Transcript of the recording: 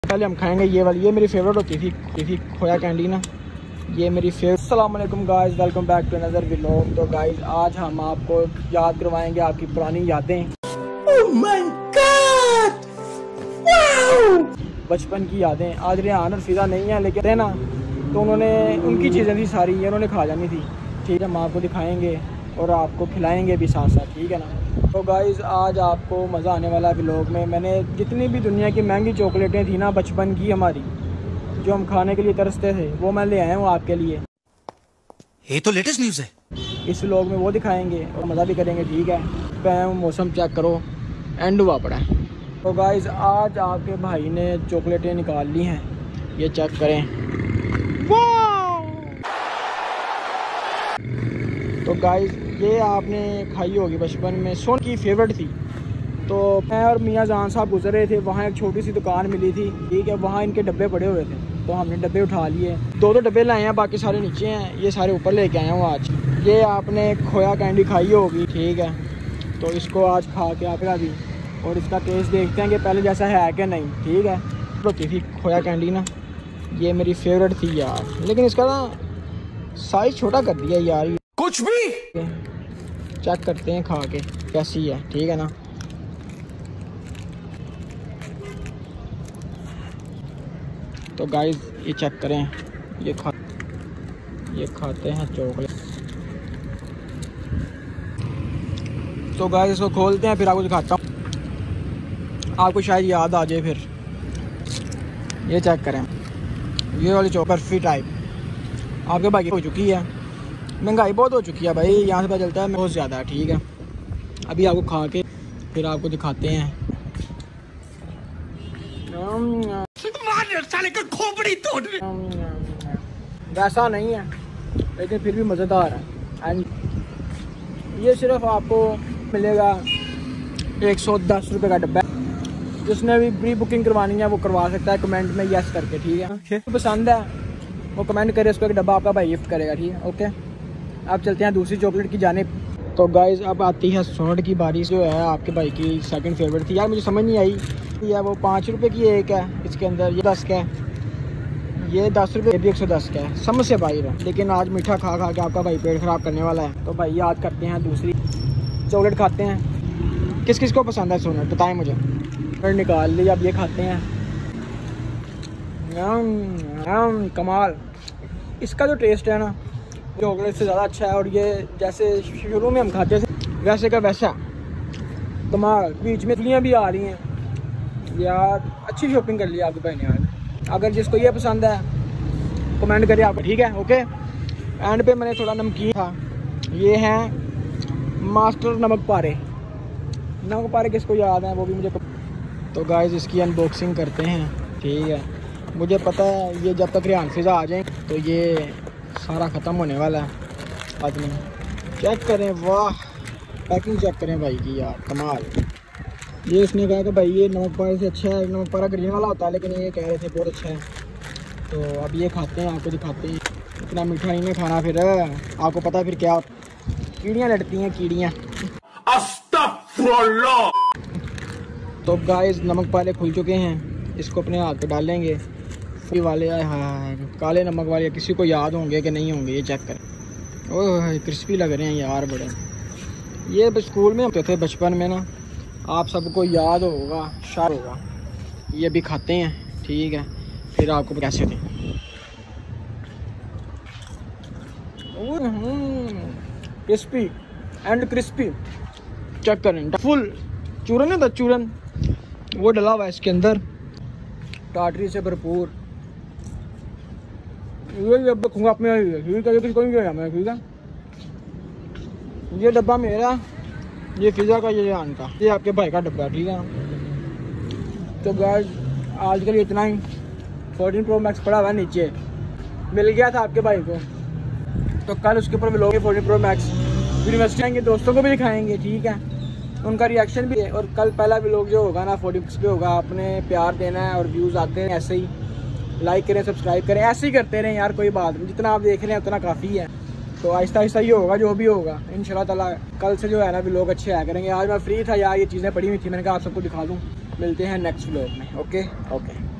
पहले हम खाएंगे ये वाली, ये मेरी फेवरेट होती थी खोया कैंडी ना, ये मेरी फेवरेट। अस्सलाम वालेकुम guys, welcome back to another vlog. तो गाइस आज हम आपको याद करवाएंगे आपकी पुरानी यादें। ओह माय गॉड, वाओ, बचपन की यादें। आज रेहान और फिजा नहीं है लेकिन है ना, तो उन्होंने उनकी चीज़ें थी सारी, ये उन्होंने खा जानी थी। ठीक है, हम आपको दिखाएंगे और आपको खिलाएंगे भी साथ साथ, ठीक है ना। तो गाइज़ आज आपको मज़ा आने वाला है व्लॉग में। मैंने जितनी भी दुनिया की महंगी चॉकलेटें थी ना बचपन की हमारी, जो हम खाने के लिए तरसते थे, वो मैं ले आया हूँ आपके लिए। ये तो लेटेस्ट न्यूज़ है। इस व्लॉग में वो दिखाएंगे और मज़ा भी करेंगे, ठीक है। पैम मौसम चेक करो, एंड हुआ पड़ा है। तो गाइज़ आज आपके भाई ने चॉकलेटें निकाल ली हैं, ये चेक करें। तो गाइज़ ये आपने खाई होगी बचपन में, सोन की फेवरेट थी। तो मैं और मियाँ जान साहब गुजर रहे थे, वहाँ एक छोटी सी दुकान मिली थी, ठीक है। वहाँ इनके डब्बे पड़े हुए थे, तो हमने डब्बे उठा लिए। दो डब्बे लाए हैं, बाकी सारे नीचे हैं, ये सारे ऊपर लेके आया हूँ आज। ये आपने खोया कैंडी खाई होगी, ठीक है। तो इसको आज खा के आपका भी, और इसका टेस्ट देखते हैं कि पहले जैसा है कि नहीं, ठीक है। होती थी खोया कैंडी ना, ये मेरी फेवरेट थी यार, लेकिन इसका ना साइज़ छोटा कर दिया यार। कुछ भी चेक करते हैं खा के कैसी है, ठीक है ना। तो गाइस ये चेक करें, ये खाते हैं चॉकलेट। तो गाइस इसको खोलते हैं, फिर आपको दिखाता हूँ, आपको शायद याद आ जाए फिर। ये चेक करें, ये वाली चॉकलेट बर्फी टाइप आपके भाई की हो चुकी है। महंगाई बहुत हो चुकी है भाई, यहाँ से पता चलता है बहुत ज़्यादा है, ठीक है। अभी आपको खा के फिर आपको दिखाते हैं। साले का खोपड़ी तोड़। वैसा नहीं है लेकिन फिर भी मज़ेदार है। एंड ये सिर्फ आपको मिलेगा 110 रुपये का डब्बा। जिसने भी प्री बुकिंग करवानी है वो करवा सकता है कमेंट में यस करके, ठीक है। पसंद है वो कमेंट करे, उसको एक डब्बा आपका भाई गिफ्ट करेगा, ठीक है। ओके, अब चलते हैं दूसरी चॉकलेट की जानिब। तो गाइज़ अब आती है सोनट की बारी, जो है आपके भाई की सेकंड फेवरेट थी यार। मुझे समझ नहीं आई, या वो 5 रुपये की एक है, इसके अंदर ये 10 का है, ये 10 रुपये, ये भी 110 का है, समझ से बाहर है। लेकिन आज मीठा खा खा के आपका भाई पेट ख़राब करने वाला है। तो भाई याद करते हैं, दूसरी चॉकलेट खाते हैं। किस किस को पसंद है सोनट बताएँ मुझे। फिर निकाल ली, अब ये खाते हैं। कमाल, इसका जो टेस्ट है ना चॉकलेट से ज़्यादा अच्छा है। और ये जैसे शुरू में हम खाते थे वैसे का वैसा कमाल। बीच में तितलियाँ भी आ रही हैं यार, अच्छी शॉपिंग कर ली आपके भाई ने यार। अगर जिसको ये पसंद है कमेंट करिए आप, ठीक है। ओके, एंड पे मैंने थोड़ा नमकीन था, ये हैं मास्टर नमक पारे। नमक पारे किसको याद है वो भी मुझे। तो गाइस इसकी अनबॉक्सिंग करते हैं, ठीक है। मुझे पता है ये जब तक रेहान फिजा आ जाए तो ये सारा ख़त्म होने वाला है आज में। चेक करें, वाह, पैकिंग चेक करें भाई की यार, कमाल। ये उसने कहा कि भाई ये नमक पारे से अच्छा है, नमक पारा ग्रीन वाला होता है, लेकिन ये कह रहे थे बहुत अच्छा है। तो अब ये खाते हैं, आपको दिखाते हैं। इतना मीठा नहीं है खाना, फिर आपको पता है फिर क्या, कीड़ियाँ लड़ती हैं, कीड़ियाँ। तो गाइस नमक पारे खुल चुके हैं, इसको अपने हाथ पे डालेंगे। वाले हाँ काले नमक वाले किसी को याद होंगे कि नहीं होंगे, ये चेक करें। ओह क्रिस्पी लग रहे हैं यार बड़े। ये स्कूल में होते थे बचपन में ना, आप सबको याद होगा शायद होगा। ये भी खाते हैं, ठीक है, फिर आपको कैसे थे। क्रिस्पी एंड क्रिस्पी, चेक करें। फुल चूरन है, तो चूरन वो डला हुआ है इसके अंदर, टाटरी से भरपूर। ये रखूँगा अपने, ठीक है, ये किसी को नहीं देना मैं, ठीक है। ये डब्बा मेरा, ये फिजा का, ये आन का, ये आपके भाई का डब्बा, ठीक है। तो गाइस आज के लिए इतना ही। 14 Pro Max पड़ा हुआ नीचे, मिल गया था आपके भाई को, तो कल उसके ऊपर व्लॉग 14 Pro Max यूनिवर्सिटी आएंगे, दोस्तों को भी दिखाएंगे, ठीक है। उनका रिएक्शन भी है। और कल पहला व्लॉग जो होगा ना 46 पे होगा। आपने प्यार देना है और व्यूज़ आते हैं ऐसे ही, लाइक करें, सब्सक्राइब करें, ऐसे ही करते रहें यार, कोई बात नहीं। जितना आप देख रहे हैं उतना काफ़ी है। तो आहिस्ता आहिस्ता ही होगा, जो भी होगा इंशाल्लाह ताला। कल से जो है ना व्लॉग अच्छे आया करेंगे। आज मैं फ्री था यार, ये चीज़ें पड़ी हुई थी, मैंने कहा आप सबको दिखा दूँ। मिलते हैं नेक्स्ट व्लॉग में। ओके।